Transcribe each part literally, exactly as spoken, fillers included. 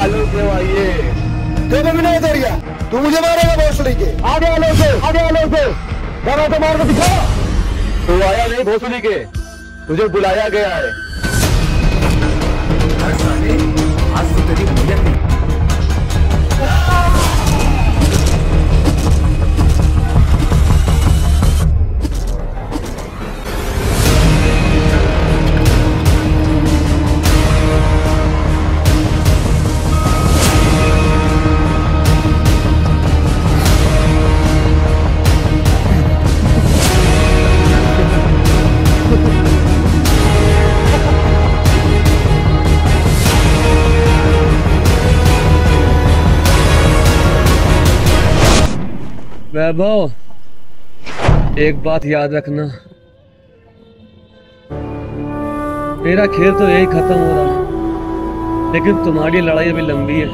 आलोक देव आइए। देखो विनय भदौरिया, तू मुझे मारेगा भोसड़ी के। आगे आलोक देव, आगे आलोक देव, जरा तो मार के दिखा। तू आया नहीं भोसड़ी के, तुझे बुलाया गया है। साले, आज तो तेरी नीयत नहीं। वैभव, एक बात याद रखना, मेरा खेल तो यही खत्म हो रहा, लेकिन तुम्हारी लड़ाई अभी लंबी है।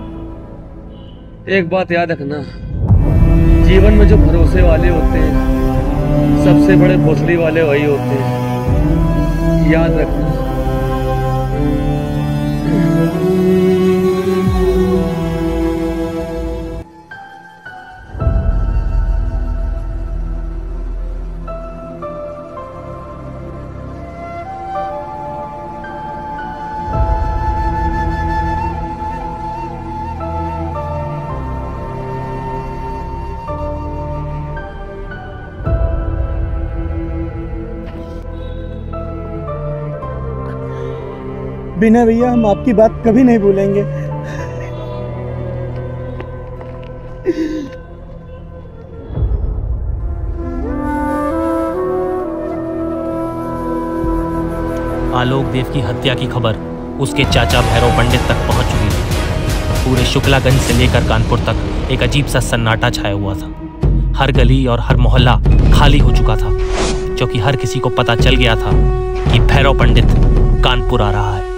एक बात याद रखना, जीवन में जो भरोसे वाले होते हैं, सबसे बड़े भोसड़ी वाले वही होते हैं, याद रखना। विनय भैया, हम आपकी बात कभी नहीं भूलेंगे। आलोक देव की हत्या की खबर उसके चाचा भैरव पंडित तक पहुंच चुकी थी। पूरे शुक्लागंज से लेकर कानपुर तक एक अजीब सा सन्नाटा छाया हुआ था। हर गली और हर मोहल्ला खाली हो चुका था, क्योंकि हर किसी को पता चल गया था कि भैरव पंडित कानपुर आ रहा है।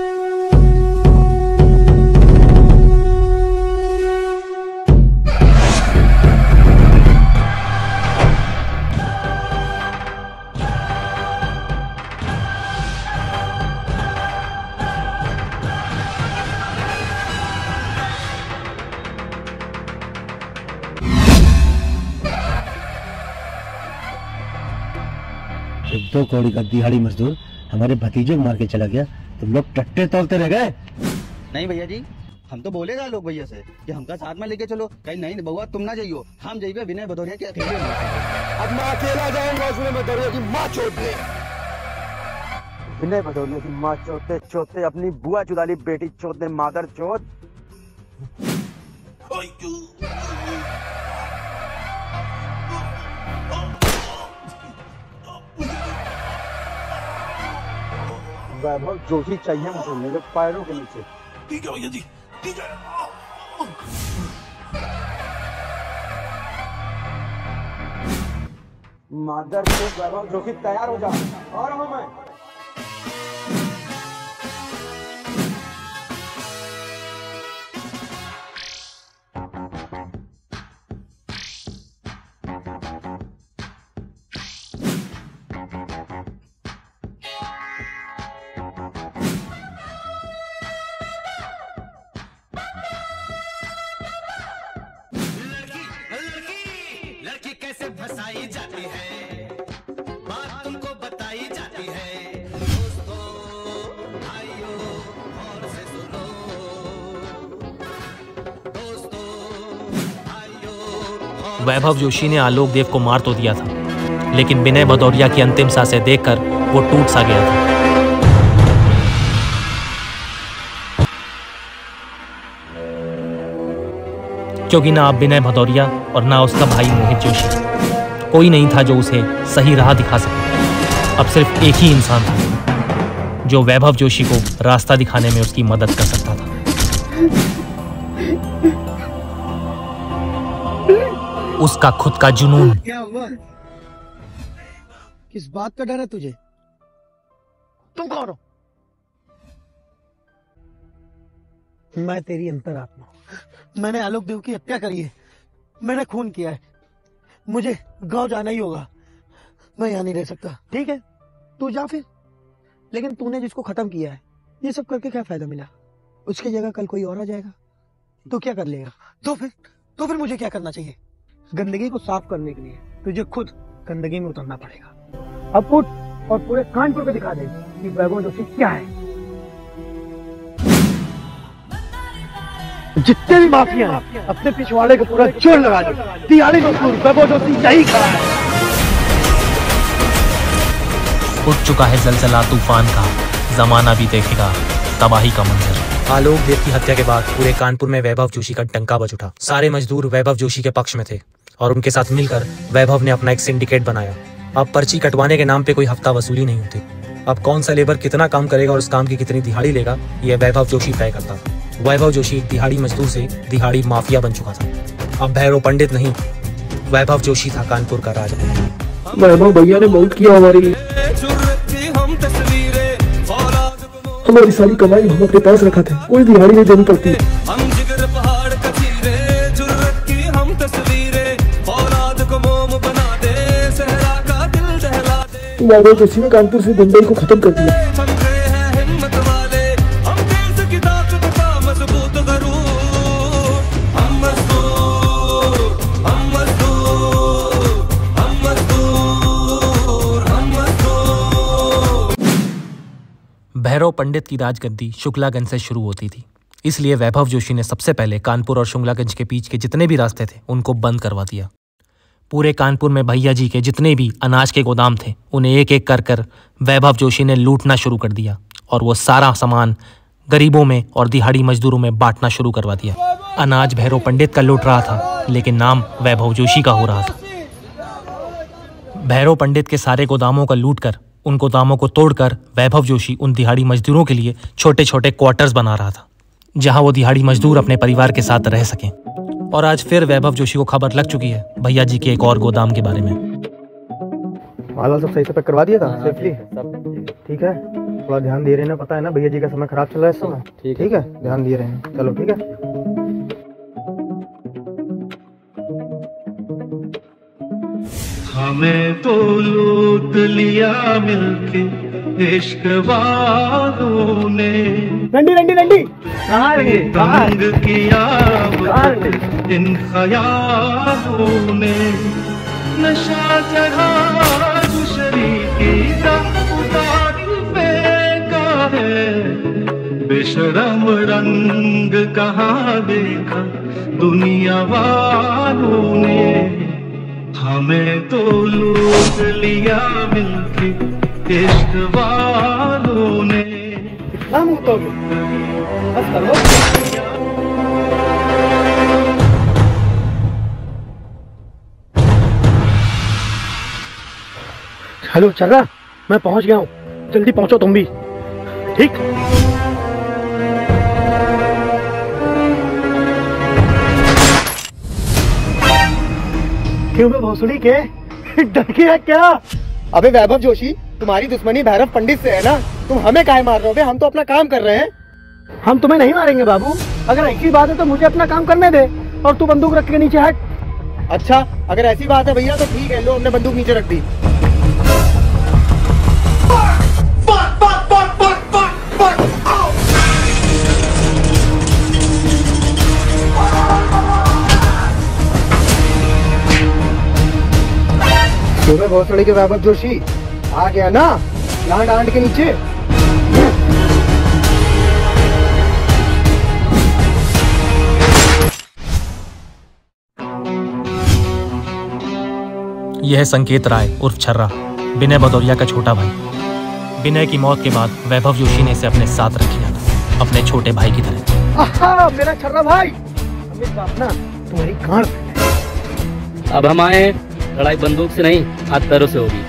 दो कौड़ी का दिहाड़ी मजदूर हमारे भतीजे को मार के चला गया, तुम लोग टट्टे तोलते रह गए। नहीं भैया जी, हम तो बोले लोग भैया से कि हमका साथ में लेके चलो। कहीं नहीं बउआ तुम ना जाइयो, हम जाइए विनय भदौरिया के अकेले। अब मैं अकेला जाऊंगा विनय भदौरिया की माँ चोटने। विनय भदौरिया की माँ चोटते चोटते अपनी बुआ चुदाली बेटी चोटने मादर चोट। वैभव जो ही चाहिए मुझे मेरे पैरों के नीचे। ठीक है भैया जी, ठीक है। मादर चोट वैभव जो कि तैयार हो जा और हूं मैं। फंसाई जाती है, बात तुमको बताई जाती है। दोस्तों भाइयों और से सुनो, दोस्तों भाइयों। वैभव जोशी ने आलोक देव को मार तो दिया था, लेकिन विनय भदौरिया की अंतिम सांसें देखकर वो टूट सा गया था। क्योंकि ना अब विनय भदौरिया और ना उसका भाई मोहित जोशी, कोई नहीं था जो उसे सही राह दिखा सके। अब सिर्फ एक ही इंसान था जो वैभव जोशी को रास्ता दिखाने में उसकी मदद कर सकता था। उसका खुद का जुनून। क्या हुआ? किस बात का डर है तुझे? तुम कौन हो? मैं तेरी अंतरात्मा। मैंने आलोक देव की हत्या करी है, मैंने खून किया है, मुझे गांव जाना ही होगा। मैं यहाँ नहीं रह सकता। ठीक है, तू जा फिर। लेकिन तूने जिसको खत्म किया है, ये सब करके क्या फायदा मिला? उसकी जगह कल कोई और आ जाएगा तो क्या कर लेगा? तो फिर तो फिर मुझे क्या करना चाहिए? गंदगी को साफ करने के लिए तुझे खुद गंदगी में उतरना पड़ेगा। अब उठ और पूरे कानपुर को दिखा दे कि वैभव जोशी क्या है। जितने भी माफिया हैं अपने पिछवाड़े को पूरा जोर लगा दे। दिहाड़ी मजदूर वैभव जोशी यही खड़ा है। उठ चुका है जलजला तूफान का, जमाना भी देखेगा तबाही का मंजर। आलोक देव की हत्या के बाद पूरे कानपुर में वैभव जोशी का डंका बज उठा। सारे मजदूर वैभव जोशी के पक्ष में थे और उनके साथ मिलकर वैभव ने अपना एक सिंडिकेट बनाया। अब पर्ची कटवाने के नाम पे कोई हफ्ता वसूली नहीं होती। अब कौन सा लेबर कितना काम करेगा और उस काम की कितनी दिहाड़ी लेगा, यह वैभव जोशी तय करता था। वैभव जोशी एक दिहाड़ी मजदूर से दिहाड़ी माफिया बन चुका था। अब भैरव पंडित नहीं, वैभव जोशी था कानपुर का राजा। वैभव भैया ने बहुत किया हमारी हमारी सारी कमाई हम अपने पास रखा था, कोई दिहाड़ी नहीं देनी पड़ती। हम जिगर पहाड़ का चीरे, जुर्रत की हम तस्वीरें, औलाद को मोम बना दे, सहरा का दिल दहला दे। वैभव जोशी ने कानपुर से मुंबई को खत्म कर दिया। हम गए हैं हिम्मत वाले, हम देश की ताकत का मजबूत गरूर। हम मजदूर, हम मजदूर, हम मजदूर, हम मजदूर। भैरव पंडित की राजगद्दी शुक्लागंज से शुरू होती थी, इसलिए वैभव जोशी ने सबसे पहले कानपुर और शुक्लागंज के बीच के जितने भी रास्ते थे उनको बंद करवा दिया। पूरे कानपुर में भैया जी के जितने भी अनाज के गोदाम थे उन्हें एक एक कर कर वैभव जोशी ने लूटना शुरू कर दिया और वो सारा सामान गरीबों में और दिहाड़ी मजदूरों में बांटना शुरू करवा दिया। अनाज भैरव पंडित का लूट रहा था, लेकिन नाम वैभव जोशी का हो रहा था। भैरव पंडित के सारे गोदामों का लूट कर, उन गोदामों को तोड़कर वैभव जोशी उन दिहाड़ी मजदूरों के लिए छोटे छोटे क्वार्टर्स बना रहा था, जहां वो दिहाड़ी मजदूर अपने परिवार के साथ रह सकें। और आज फिर वैभव जोशी को खबर लग चुकी है भैया जी के एक और गोदाम के बारे में। माल सब सही से पैक करवा दिया था सेफली? ठीक है, थोड़ा ध्यान दे रहे हैं, पता है ना भैया जी का समय खराब चल रहा है इस समय। ठीक है, ध्यान दे रहे हैं, चलो ठीक है। हमें तो लूट लिया मिलके इश्क वालों ने, रंडी रंडी रंडी तंग किया इन ख्यालों ने। नशा चढ़ा जो शरीकी का उतारी फेंका है, बेशरम रंग कहाँ देखा दुनिया वालों ने। हमें तो लूट लिया मिलके इश्क वालों ने। हेलो चर्रा, मैं पहुंच गया हूँ, जल्दी पहुंचो तुम भी। ठीक। क्यों बे भोसड़ी के डर गया क्या? अबे वैभव जोशी, तुम्हारी दुश्मनी भैरव पंडित से है ना, तुम हमें काहे मार रहे हो बे? हम तो अपना काम कर रहे हैं। हम तुम्हें नहीं मारेंगे बाबू, अगर ऐसी बात है तो मुझे अपना काम करने दे और तू बंदूक रख के नीचे हट। अच्छा, अगर ऐसी बात है भैया तो ठीक है, लो हमने बंदूक नीचे रख दी। तुम्हें भोसड़ी के वैभव जोशी आ गया ना डांड डांड के नीचे। यह संकेत राय उर्फ छर्रा, विनय भदौरिया का छोटा भाई। विनय की मौत के बाद वैभव जोशी ने इसे अपने साथ रख लिया था, अपने छोटे भाई की तरह। आहा, मेरा छर्रा भाई, अमित बाप ना तुम्हारी गांड। अब हम आए, लड़ाई बंदूक से नहीं हाथ पैरों से होगी।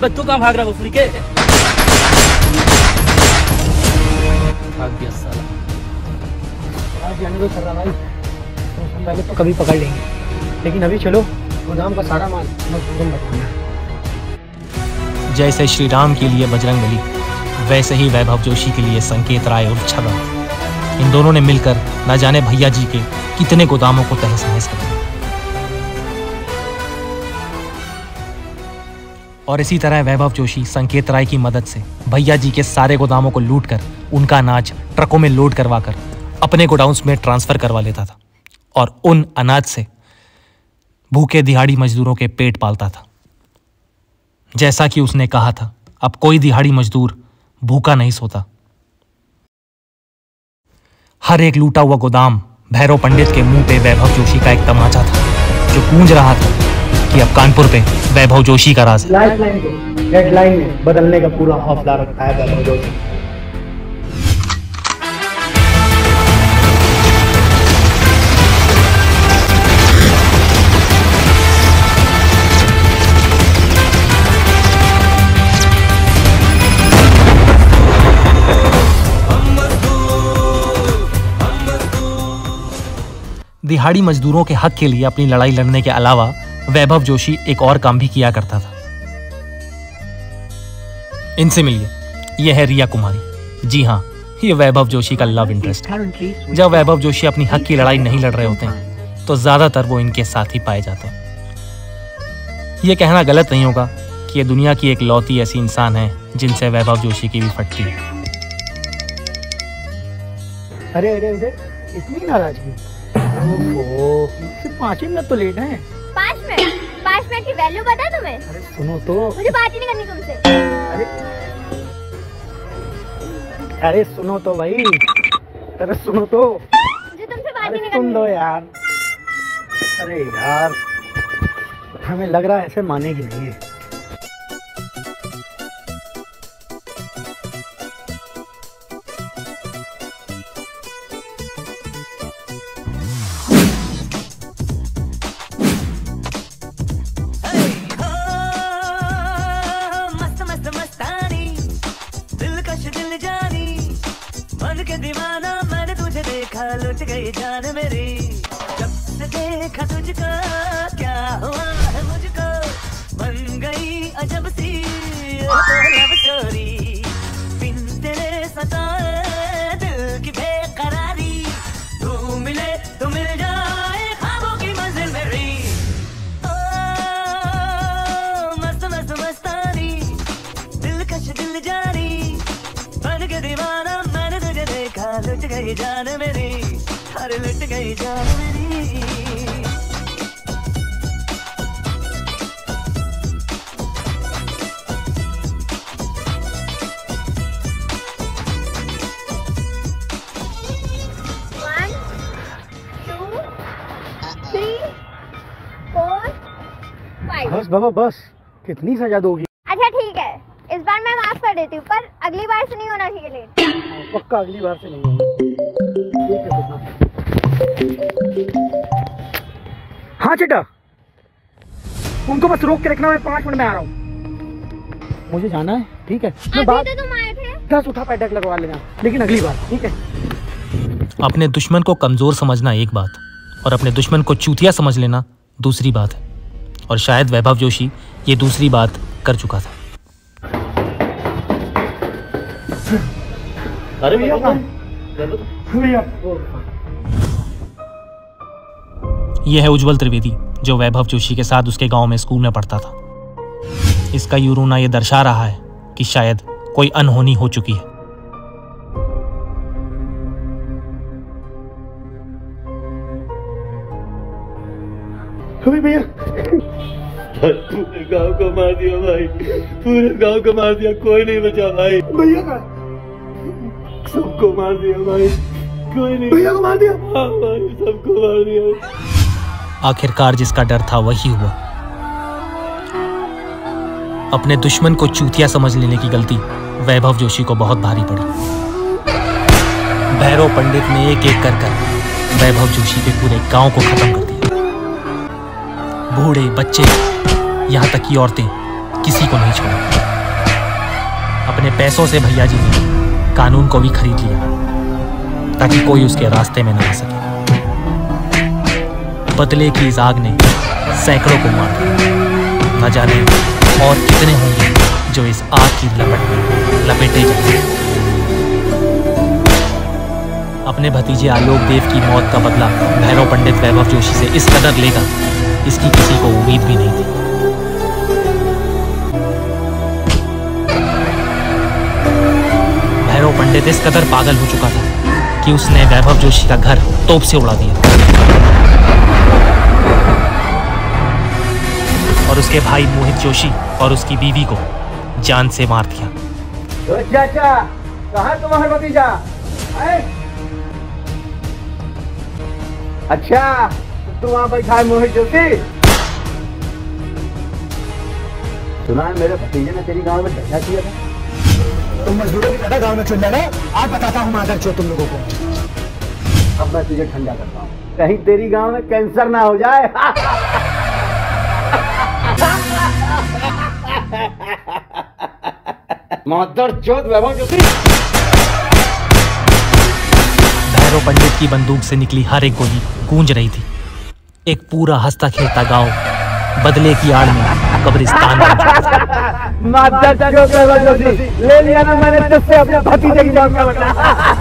बस तू कहाँ भाग रहा भोसड़ी के? भाग गया साला। आज जाने को कर रहा भाई, तो हम पहले तो कभी पकड़ लेंगे, लेकिन अभी चलो गोदाम का सारा माल मजदूरों में रखना है। जैसे श्री राम के लिए बजरंग बली, वैसे ही वैभव जोशी के लिए संकेत राय और छगन, इन दोनों ने मिलकर न जाने भैया जी के कितने गोदामों को तहस नहस कर दिया। और इसी तरह वैभव जोशी संकेत राय की मदद से भैया जी के सारे गोदामों को लूटकर उनका अनाज ट्रकों में लोड करवाकर अपने गोडाउन्स में ट्रांसफर करवा लेता था और उन अनाज से भूखे दिहाड़ी मजदूरों के पेट पालता था। जैसा कि उसने कहा था, अब कोई दिहाड़ी मजदूर भूखा नहीं सोता। हर एक लूटा हुआ गोदाम भैरव पंडित के मुंह पे वैभव जोशी का एक तमाचा था, जो गूंज रहा था कि अब कानपुर पे वैभव जोशी का राज। लाइफ लाइन को रेड लाइन में बदलने का पूरा हौसला रखता है वैभव जोशी। दिहाड़ी मजदूरों के हक के लिए अपनी लड़ाई लड़ने के अलावा वैभव जोशी एक और काम भी किया करता था। इनसे मिलिए, यह है रिया कुमारी। जी हाँ, ये वैभव जोशी का लव इंटरेस्ट है। जब वैभव जोशी अपनी हक की लड़ाई नहीं लड़ रहे होते हैं तो ज्यादातर वो इनके साथ ही पाए जाते हैं। ये कहना गलत नहीं होगा कि ये दुनिया की एक लौती ऐसी इंसान है जिनसे वैभव जोशी की भी फटती है। अरे अरे अरे इतनी नाराजगी? ओहो, सिर्फ पाँच ही मिनट तो लेट हैं। पाँच मिनट? पाँच मिनट की वैल्यू पता है तुम्हें? अरे सुनो तो। मुझे बात ही नहीं करनी तुमसे। अरे अरे सुनो तो भाई, अरे सुनो तो। मुझे तुमसे बात ही नहीं करनी। सुन लो यार। अरे यार, हमें लग रहा है ऐसे मानेगी नहीं है। लुट गई जान मेरी, जब से देखा तुझको क्या हुआ है मुझको, बन गई अजब सी लव स्टोरी, बिन तेरे सताए दिल की बेकरारी, तू मिले तो मिल जाए ख्वाबों की मंजिल मेरी। ओ मस्त मस्त मस्तानी, दिलकश दिल जानी, बन के दीवाना मैंने तुझे देखा, लुट गई जान मेरी, अरे लुट गई जान मेरी। One, two, three, four, five. बस बाबा बस, कितनी सजा दोगी? अच्छा ठीक है, इस बार मैं माफ कर देती हूँ, पर अगली बार से नहीं होना चाहिए लेट। पक्का अगली बार से नहीं होगा। ठीक है। हाँ चिटा, उनको बस रोक के रखना, मैं पाँच मिनट में आ रहा हूँ। मुझे जाना है, ठीक है? मैं बात तो तुम आए थे। दस उठा पैडक लगवा लेना, लेकिन अगली बार, ठीक है? अपने दुश्मन को कमजोर समझना एक बात और अपने दुश्मन को चूतिया समझ लेना दूसरी बात है, और शायद वैभव जोशी ये दूसरी बात कर चुका था। अरे भैया, भैया यह है उज्जवल त्रिवेदी, जो वैभव जोशी के साथ उसके गांव में स्कूल में पढ़ता था। इसका यूं रोना यह दर्शा रहा है कि शायद कोई अनहोनी हो चुकी है। भैया पूरे गांव को मार दिया भाई, पूरे गांव को मार दिया, कोई नहीं बचा भाई। भैया का सबको मार दिया भाई, कोई नहीं। भैया को मार दिया? हाँ भाई, सबको मार दिया। आखिरकार जिसका डर था वही हुआ। अपने दुश्मन को चूतिया समझ लेने की गलती वैभव जोशी को बहुत भारी पड़ी। भैरव पंडित ने एक एक कर कर वैभव जोशी के पूरे गांव को खत्म कर दिया। बूढ़े बच्चे, यहाँ तक कि औरतें किसी को नहीं छोड़ा। अपने पैसों से भैया जी ने कानून को भी खरीद लिया ताकि कोई उसके रास्ते में ना आ सके। बदले की इस आग ने सैकड़ों को मार दिया। न जाने और कितने होंगे जो इस आग की लपट में लपेटे जाएंगे। अपने भतीजे आलोक देव की मौत का बदला भैरव पंडित वैभव जोशी से इस कदर लेगा, इसकी किसी को उम्मीद भी नहीं थी। भैरव पंडित इस कदर पागल हो चुका था कि उसने वैभव जोशी का घर तोप से उड़ा दिया और उसके भाई मोहित जोशी और उसकी बीवी को जान से मार दिया। तो चाचा, कहाँ तुम्हारा भतीजा? अच्छा, तू वहाँ बैठा है मोहित जोशी? सुना है मेरे भतीजे ने तेरी गांव में धंधा किया था। तुम मजदूरों की तरह गांव में चुन लेना। आज बताता हूँ मादर चो तुम लोगों को। अब मैं तुझे ठंडा करता हूँ, कहीं तेरी गांव में कैंसर ना हो जाए। मादर चोद वैभव जोशी। भैरव पंडित की बंदूक से निकली हर एक गोली गूंज रही थी। एक पूरा हंसता खेलता गांव बदले की आड़ में कब्रिस्तान बन मादर चोद वैभव जोशी, ले लिया ना मैंने तुझसे अपने भतीजे की जान का बदला।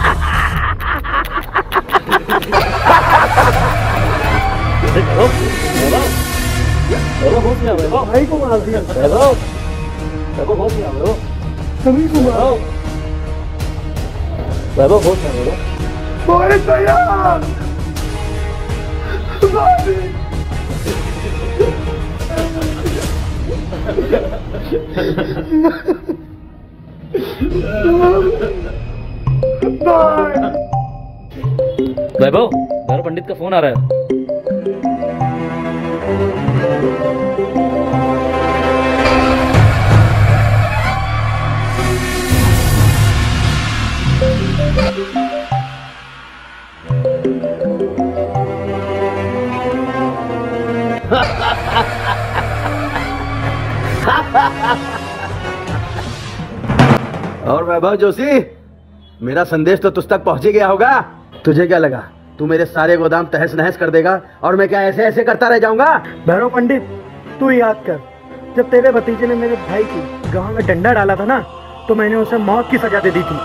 भाई को मार दिया। वैभव बहुत किया वैभव, सभी को मारो। वैभव बहुत किया वैभव। बोले तैयार। वैभव, भैरव पंडित का फोन आ रहा है। और वैभव जोशी, मेरा संदेश तो तुझ तक पहुंच ही गया होगा। तुझे क्या लगा तू मेरे सारे गोदाम तहस नहस कर देगा और मैं क्या ऐसे ऐसे करता रह जाऊंगा? भैरव पंडित, तू याद कर, जब तेरे भतीजे ने मेरे भाई की गांव में डंडा डाला था ना, तो मैंने उसे मौत की सजा दे दी थी।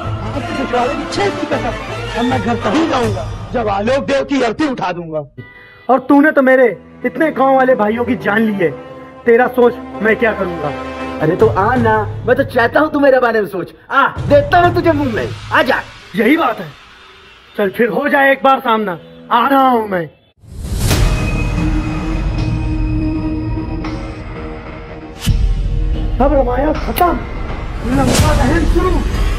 मैं घर तभी जाऊंगा जब आलोक देव की अर्थी उठा दूंगा। और तूने तो मेरे इतने गांव वाले भाइयों की जान ली है। तेरा सोच मैं क्या करूंगा? अरे तो आ ना, मैं तो चाहता हूँ तू मेरे बारे में सोच। आ, देता हूँ तुझे मुंह में, आ जा। यही बात है, चल फिर हो जाए एक बार सामना। आ रहा हूँ मैं। अब रामायण खत्म, लंका दहन शुरू।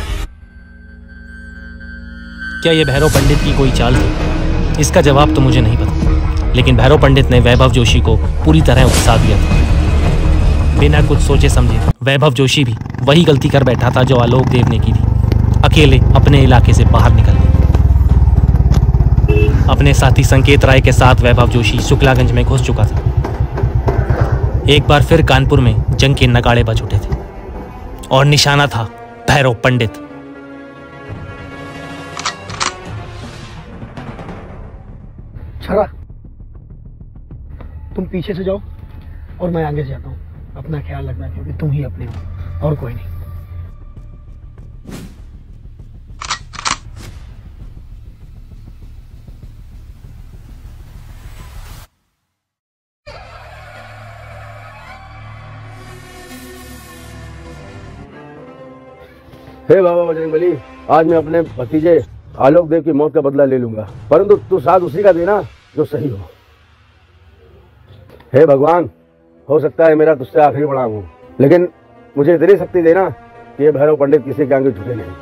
क्या ये भैरव पंडित की कोई चाल थी? इसका जवाब तो मुझे नहीं पता, लेकिन भैरव पंडित ने वैभव जोशी को पूरी तरह उकसा दिया था। बिना कुछ सोचे समझे वैभव जोशी भी वही गलती कर बैठा था जो आलोक देव ने की थी, अकेले अपने इलाके से बाहर निकलने। अपने साथी संकेत राय के साथ वैभव जोशी शुक्लागंज में घुस चुका था। एक बार फिर कानपुर में जंग के नगाड़े बज उठे थे और निशाना था भैरव पंडित। छरा, तुम पीछे से जाओ और मैं आगे जाता हूँ। अपना ख्याल रखना, क्योंकि तुम ही अपने हो और कोई नहीं। हे बाबा बजरंगबली, आज मैं अपने भतीजे आलोक देव की मौत का बदला ले लूंगा, परंतु तू साथ उसी का देना जो सही हो। हे भगवान, हो सकता है मेरा तुझसे आखिरी प्रणाम हो, लेकिन मुझे इतनी शक्ति देना कि ये भैरव पंडित किसी के आगे झुके नहीं।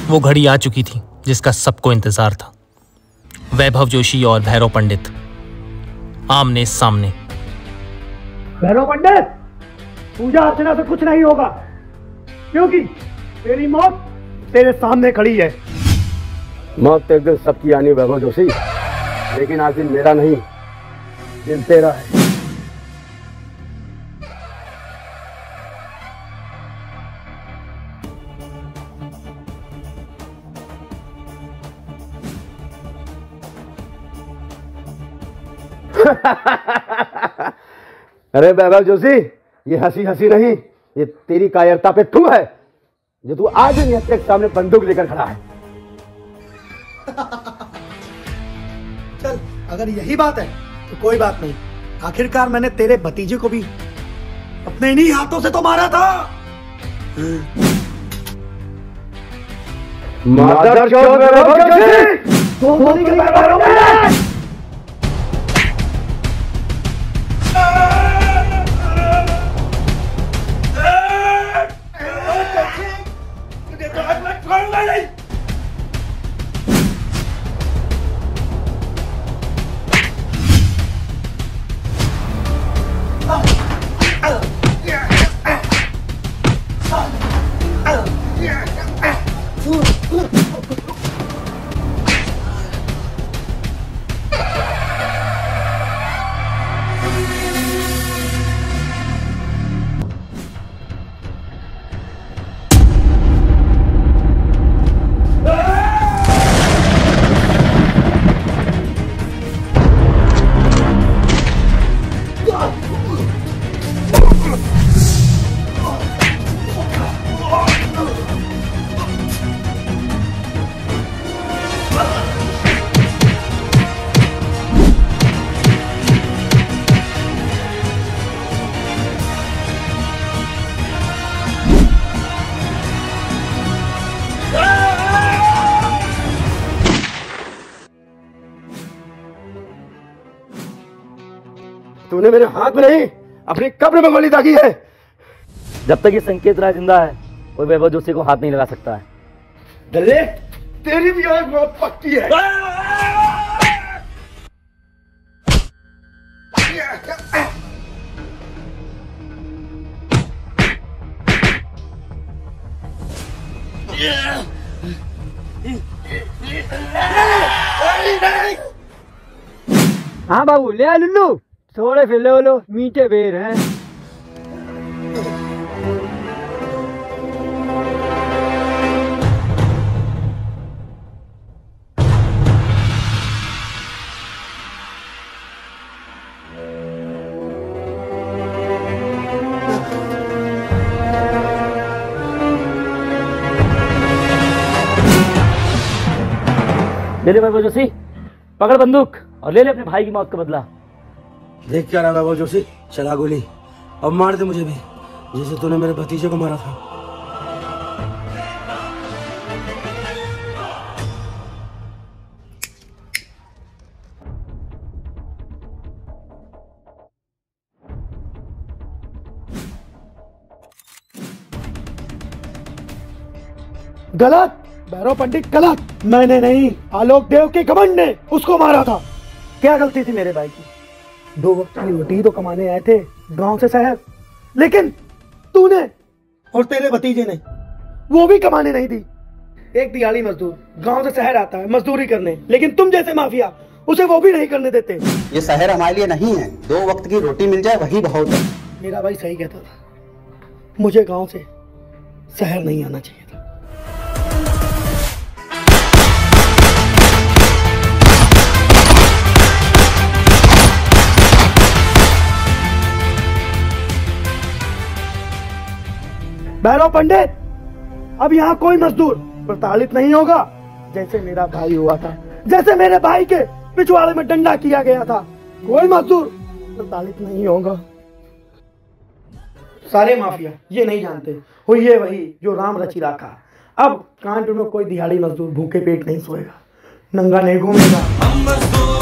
वो घड़ी आ चुकी थी जिसका सबको इंतजार था। वैभव जोशी और भैरव पंडित आमने सामने। भैरव पंडित, पूजा अर्चना से कुछ नहीं होगा, क्योंकि तेरी मौत तेरे सामने खड़ी है। मौत तो एक दिन सबकी आनी वैभव जोशी, लेकिन आज दिन मेरा नहीं, दिन तेरा है। अरे वैभव जोशी, ये हंसी हंसी नहीं, ये तेरी कायरता पे थू है जो तू आज भी हत्या के सामने बंदूक लेकर खड़ा है। चल, अगर यही बात है तो कोई बात नहीं। आखिरकार मैंने तेरे भतीजे को भी अपने इन्हीं हाथों से तो मारा था। मादर चौथ वैभव जोशी, तुम गोली के बराबर हो गए। तूने मेरे हाथ में नहीं, अपनी कब्र में गोली दागी है। जब तक ये संकेत राय जिंदा है, कोई वैभव जोशी को हाथ नहीं लगा सकता है। दल्ले, तेरी भी आज बहुत पक्की है। हाँ बाबू, ले आ लुल्लू, थोड़े फिले लो, मीठे बेर हैं। ले ले वैभव जोशी, पकड़ बंदूक और ले ले अपने भाई की मौत का बदला। देख क्या रहा वैभव जोशी, चला गोली, अब मार दे मुझे भी, जैसे तूने मेरे भतीजे को मारा था। गलत भैरव पंडित, गलत। मैंने नहीं, आलोक देव के घमंड ने उसको मारा था। क्या गलती थी मेरे भाई की? दो वक्त की रोटी तो कमाने आए थे गांव से शहर, लेकिन तूने और तेरे भतीजे ने वो भी कमाने नहीं दी। एक दिहाड़ी मजदूर गांव से शहर आता है मजदूरी करने, लेकिन तुम जैसे माफिया उसे वो भी नहीं करने देते। ये शहर हमारे लिए नहीं है, दो वक्त की रोटी मिल जाए वही बहुत है। मेरा भाई सही कहता था, मुझे गांव से शहर नहीं आना चाहिए था। भैरव पंडित, अब यहाँ कोई मजदूर प्रताड़ित नहीं होगा जैसे मेरा भाई हुआ था, जैसे मेरे भाई के पिछवाड़े में डंडा किया गया था। कोई मजदूर प्रताड़ित नहीं होगा। सारे माफिया ये नहीं जानते हुई है वही जो राम रचि राखा। अब कानपुर में कोई दिहाड़ी मजदूर भूखे पेट नहीं सोएगा, नंगा नहीं घूमेगा।